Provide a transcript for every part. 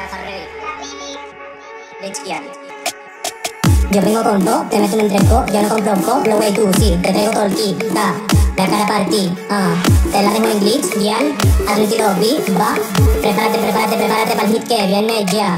Yo vengo con todo, te meto un entreco, yo no compro po, lo way tú, sí, te traigo todo el kit, da, la cara para ti, te la dejo en glitch, guial, haz un tiro beat, va, prepárate para el hit que viene ya.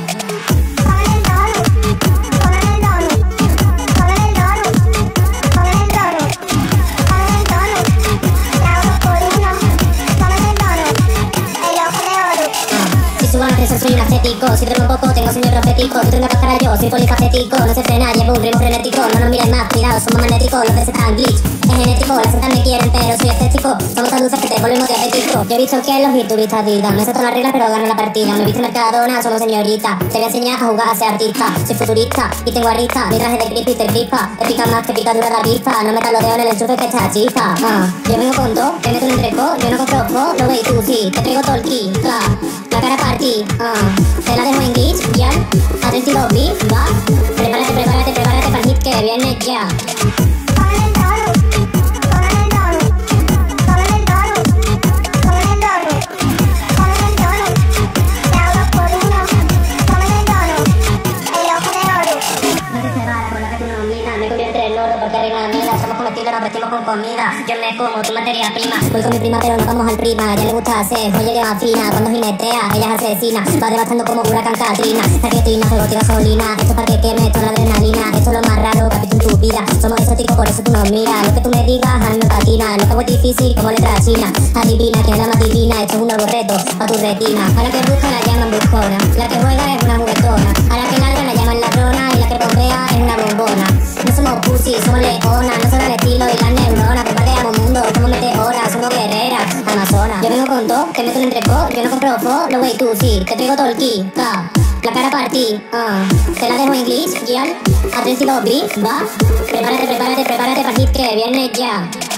Soy un ascético, si duermo poco tengo sueño profético. Si tengo para yo, soy polifacético. No se frena, llevo un ritmo frenético. No nos miren más, cuidado, somos magnéticos. Los peces están glitch, es genético. Las setas me quieren, pero soy estético. Somos tan dulces que te volvemos diabético. Yo he visto que los virturistas vida. No sé todas las reglas, pero gano la partida. Me viste Mercadona, somos señorita. Te voy a enseñar a jugar a ser artista. Soy futurista y tengo arrista. Mi traje de creepy te crispa. Te pica más que picadura de avispa. No metas los dedos en el enchufe que está chispa. Yo vengo con todo, te meto un entreco. Yo no compro po, lo veis tú, sí. Te traigo todo el kit, la cara para ti, te la dejo en glitch, ya, haz el tiro beat, va, prepárate para el hit que viene ya. Porque reina de mierda, somos comestibles, nos vestimos con comida. Yo me como tu materia prima. Voy con mi prima pero no vamos al prima. Ya le gusta hacer joyería más fina. Cuando jinetea, ella es asesina. Va devastando como huracán Katrina. Saquetina, juego gasolina. Esto para que queme toda la adrenalina. Esto es lo más raro que has visto en tu vida. Somos exóticos, por eso tú nos miras. Lo que tú me digas, a mí me patina. No es difícil como letra china. Adivina que es la más divina. Esto es un nuevo reto pa' tu retina. A la que busca la llaman buscona. La que juega es una juguetona. A la que larga la llaman ladrona. Y la que bombea es una bombona. No somos pussy, somos leonas, no solo el estilo y las neuronas. Bombardeamos mundo, como meteoras, somos guerreras, amazonas. Yo vengo con todo, te meto un entreco, yo no compro po, lo way tú, sí. Te traigo todo el kit, la cara para ti, te la dejo en glitch, guial, haz el estilo beat, va. Prepárate para el hit que viene ya.